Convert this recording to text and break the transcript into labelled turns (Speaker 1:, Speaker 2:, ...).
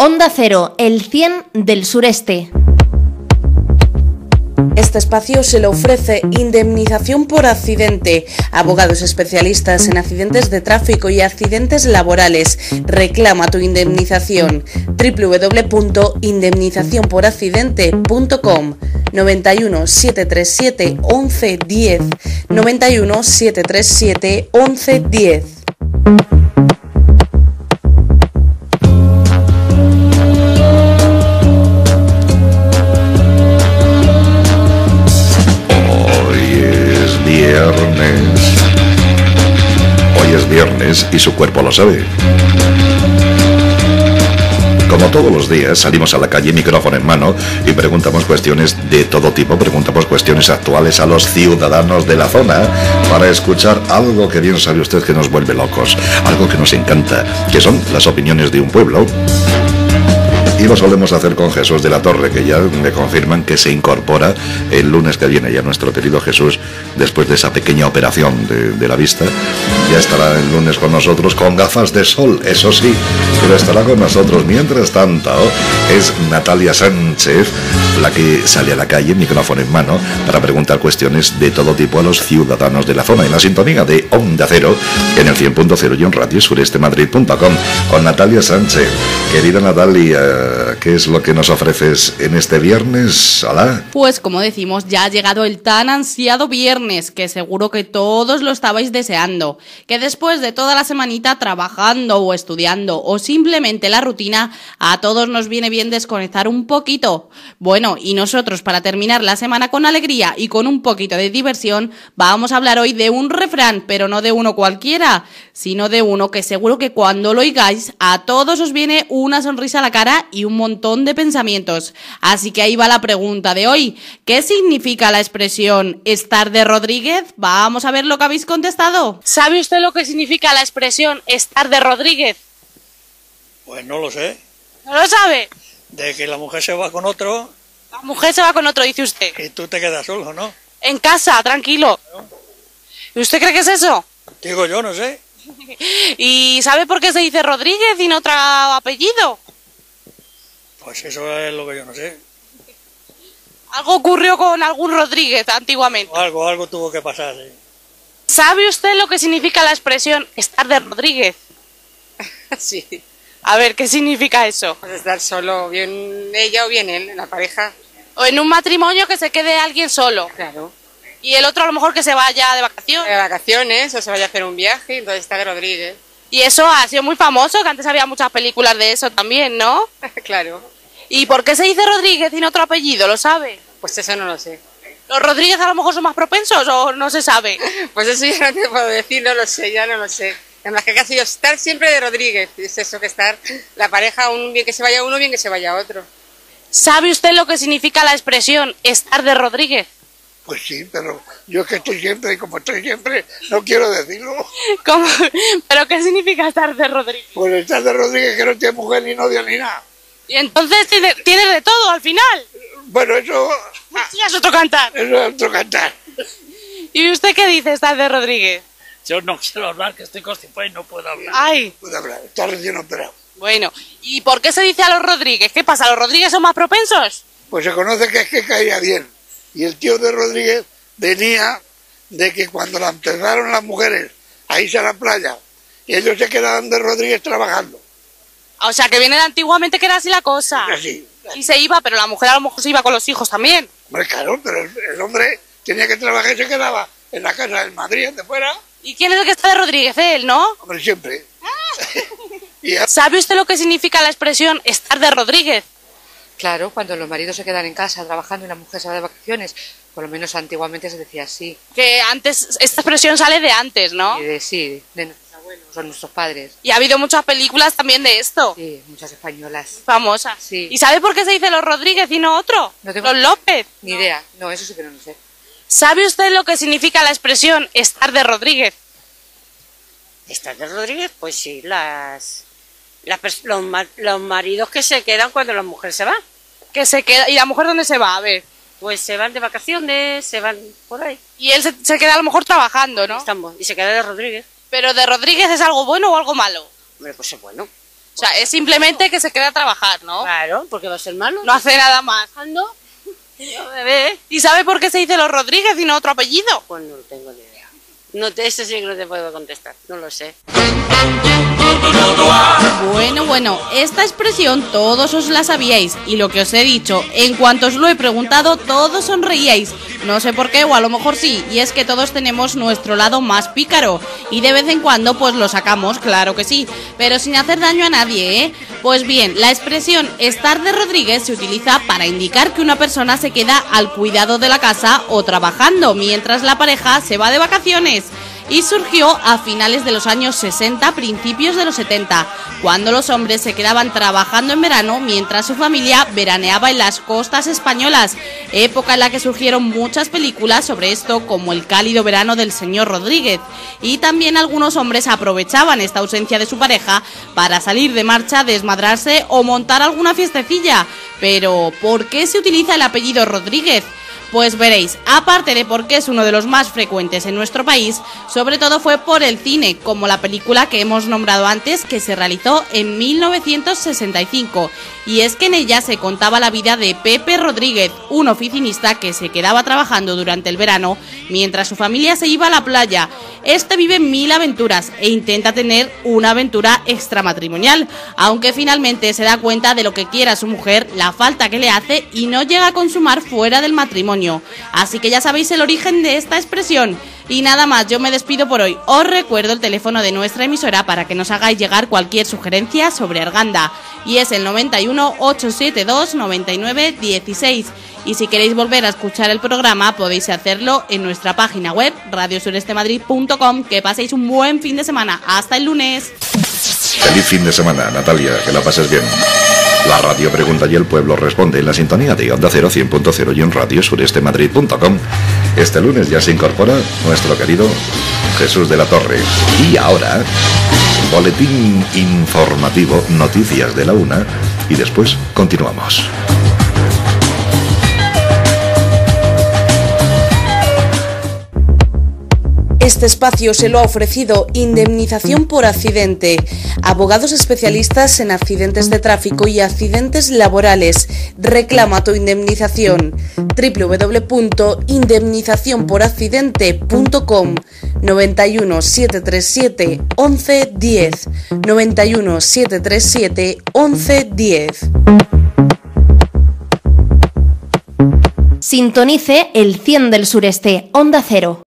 Speaker 1: Onda Cero, el 100 del sureste.
Speaker 2: Este espacio se le ofrece indemnización por accidente, abogados especialistas en accidentes de tráfico y accidentes laborales. Reclama tu indemnización. www.indemnizacionporaccidente.com 91 737 1110 91 737 1110.
Speaker 3: Hoy es viernes y su cuerpo lo sabe. Como todos los días, salimos a la calle, micrófono en mano, y preguntamos cuestiones de todo tipo, preguntamos cuestiones actuales a los ciudadanos de la zona para escuchar algo que bien sabe usted que nos vuelve locos, algo que nos encanta, que son las opiniones de un pueblo. Y lo solemos hacer con Jesús de la Torre, que ya me confirman que se incorpora el lunes que viene. Ya nuestro querido Jesús, después de esa pequeña operación de la vista, ya estará el lunes con nosotros con gafas de sol, eso sí, pero estará con nosotros. Mientras tanto, es Natalia Sánchez la que sale a la calle, micrófono en mano, para preguntar cuestiones de todo tipo a los ciudadanos de la zona, en la sintonía de Onda Cero, en el 100.0 y en radiosurestemadrid.com, con Natalia Sánchez. Querida Natalia, ¿qué es lo que nos ofreces en este viernes? Hola.
Speaker 4: Pues como decimos, ya ha llegado el tan ansiado viernes, que seguro que todos lo estabais deseando, que después de toda la semanita trabajando o estudiando o simplemente la rutina, a todos nos viene bien desconectar un poquito. Bueno, y nosotros, para terminar la semana con alegría y con un poquito de diversión, vamos a hablar hoy de un refrán, pero no de uno cualquiera, sino de uno que seguro que cuando lo oigáis a todos os viene una sonrisa a la cara y un montón de pensamientos. Así que ahí va la pregunta de hoy. ¿Qué significa la expresión estar de Rodríguez? Vamos a ver lo que habéis contestado. ¿Sabe usted lo que significa la expresión estar de Rodríguez?
Speaker 5: Pues no lo sé.
Speaker 4: ¿No lo sabe?
Speaker 5: De que la mujer se va con otro.
Speaker 4: La mujer se va con otro, dice usted.
Speaker 5: Y tú te quedas solo, ¿no?
Speaker 4: En casa, tranquilo. ¿Y usted cree que es eso?
Speaker 5: Digo yo, no sé.
Speaker 4: ¿Y sabe por qué se dice Rodríguez y no otro apellido?
Speaker 5: Pues eso es lo que yo no sé.
Speaker 4: Algo ocurrió con algún Rodríguez antiguamente.
Speaker 5: Algo tuvo que pasar, sí.
Speaker 4: ¿Sabe usted lo que significa la expresión estar de Rodríguez?
Speaker 6: Sí.
Speaker 4: A ver, ¿qué significa eso?
Speaker 6: Pues estar solo, bien ella o bien él, en la pareja.
Speaker 4: O en un matrimonio que se quede alguien solo.
Speaker 6: Claro.
Speaker 4: Y el otro a lo mejor que se vaya de vacaciones.
Speaker 6: De vacaciones, o se vaya a hacer un viaje, entonces está de Rodríguez.
Speaker 4: Y eso ha sido muy famoso, que antes había muchas películas de eso también, ¿no?
Speaker 6: Claro.
Speaker 4: ¿Y por qué se dice Rodríguez y no otro apellido? ¿Lo sabe?
Speaker 6: Pues eso no lo sé.
Speaker 4: ¿Los Rodríguez a lo mejor son más propensos o no se sabe?
Speaker 6: Pues eso ya no te puedo decir, no lo sé, ya no lo sé. Además que casi yo estar siempre de Rodríguez, es eso que estar la pareja, bien que se vaya uno, bien que se vaya otro.
Speaker 4: ¿Sabe usted lo que significa la expresión estar de Rodríguez?
Speaker 7: Pues sí, pero yo es que estoy siempre, y como estoy siempre, no quiero decirlo.
Speaker 4: ¿Cómo? ¿Pero qué significa estar de Rodríguez?
Speaker 7: Pues estar de Rodríguez que no tiene mujer ni novio ni nada.
Speaker 4: Y entonces tiene de todo al final.
Speaker 7: Bueno, eso...
Speaker 4: Sí, es otro cantar.
Speaker 7: Eso es otro cantar.
Speaker 4: ¿Y usted qué dice estar de Rodríguez?
Speaker 5: Yo no quiero hablar, que estoy constipado y no puedo hablar.
Speaker 4: Ay.
Speaker 7: Puedo hablar, está recién operado.
Speaker 4: Bueno, ¿y por qué se dice a los Rodríguez? ¿Qué pasa? ¿Los Rodríguez son más propensos?
Speaker 7: Pues se conoce que es que caía bien. Y el tío de Rodríguez venía de que cuando la empezaron las mujeres a irse a la playa, y ellos se quedaban de Rodríguez trabajando.
Speaker 4: O sea, que viene de antiguamente que era así la cosa.
Speaker 7: Así.
Speaker 4: Y se iba, pero la mujer a lo mejor se iba con los hijos también.
Speaker 7: Hombre, claro, pero el hombre tenía que trabajar y se quedaba en la casa del Madrid, de fuera.
Speaker 4: ¿Y quién es el que está de Rodríguez? Él, ¿no?
Speaker 7: Hombre, siempre.
Speaker 4: ¿Sabe usted lo que significa la expresión estar de Rodríguez?
Speaker 6: Claro, cuando los maridos se quedan en casa trabajando y la mujer se va de vacaciones, por lo menos antiguamente se decía así.
Speaker 4: Que antes, esta expresión sale de antes, ¿no?
Speaker 6: Sí, de nuestros abuelos o nuestros padres.
Speaker 4: Y ha habido muchas películas también de esto.
Speaker 6: Sí, muchas españolas.
Speaker 4: Famosas.
Speaker 6: Sí.
Speaker 4: ¿Y sabe por qué se dice los Rodríguez y no otro?
Speaker 6: No tengo
Speaker 4: Los López.
Speaker 6: Ni idea. No, eso sí que no lo sé.
Speaker 4: ¿Sabe usted lo que significa la expresión estar de Rodríguez?
Speaker 8: ¿Estar de Rodríguez? Pues sí, los maridos que se quedan cuando la mujer se va.
Speaker 4: Que se queda. ¿Y la mujer dónde se va? A ver.
Speaker 8: Pues se van de vacaciones, se van por ahí.
Speaker 4: Y él se queda a lo mejor trabajando, ¿no?
Speaker 8: Y se queda de Rodríguez.
Speaker 4: ¿Pero de Rodríguez es algo bueno o algo malo?
Speaker 8: Hombre, pues es bueno.
Speaker 4: O sea, es simplemente que se queda a trabajar, ¿no?
Speaker 8: Claro, porque va a ser malo.
Speaker 4: No hace nada más.
Speaker 8: ¿Ando? Bebé.
Speaker 4: ¿Y sabe por qué se dice los Rodríguez y no otro apellido?
Speaker 8: Pues no tengo ni idea. Eso sí que no te puedo contestar, no lo sé.
Speaker 4: Bueno, esta expresión todos os la sabíais y lo que os he dicho, en cuanto os lo he preguntado, todos sonreíais. No sé por qué, o a lo mejor sí, y es que todos tenemos nuestro lado más pícaro y de vez en cuando pues lo sacamos, claro que sí, pero sin hacer daño a nadie, ¿eh? Pues bien, la expresión estar de Rodríguez se utiliza para indicar que una persona se queda al cuidado de la casa o trabajando mientras la pareja se va de vacaciones. Y surgió a finales de los años 60, principios de los 70, cuando los hombres se quedaban trabajando en verano mientras su familia veraneaba en las costas españolas, época en la que surgieron muchas películas sobre esto, como El cálido verano del señor Rodríguez, y también algunos hombres aprovechaban esta ausencia de su pareja para salir de marcha, desmadrarse o montar alguna fiestecilla. Pero, ¿por qué se utiliza el apellido Rodríguez? Pues veréis, aparte de porque es uno de los más frecuentes en nuestro país, sobre todo fue por el cine, como la película que hemos nombrado antes, que se realizó en 1965, y es que en ella se contaba la vida de Pepe Rodríguez, un oficinista que se quedaba trabajando durante el verano mientras su familia se iba a la playa. Este vive 1000 aventuras e intenta tener una aventura extramatrimonial, aunque finalmente se da cuenta de lo que quiera su mujer, la falta que le hace y no llega a consumar fuera del matrimonio. Así que ya sabéis el origen de esta expresión. Y nada más, yo me despido por hoy. Os recuerdo el teléfono de nuestra emisora para que nos hagáis llegar cualquier sugerencia sobre Arganda. Y es el 91 872 99 16. Y si queréis volver a escuchar el programa, podéis hacerlo en nuestra página web, radiosurestemadrid.com. Que paséis un buen fin de semana. Hasta el lunes.
Speaker 3: Feliz fin de semana, Natalia, que la pases bien. La radio pregunta y el pueblo responde en la sintonía de Onda Cero 100.0 y en radiosurestemadrid.com. Este lunes ya se incorpora nuestro querido Jesús de la Torre. Y ahora, boletín informativo, noticias de la 1 y después continuamos.
Speaker 2: Este espacio se lo ha ofrecido Indemnización por Accidente, abogados especialistas en accidentes de tráfico y accidentes laborales. Reclama tu indemnización. www.indemnizacionporaccidente.com 91 737 11 10 91 737 11 10.
Speaker 1: Sintonice el 100 del sureste, Onda Cero.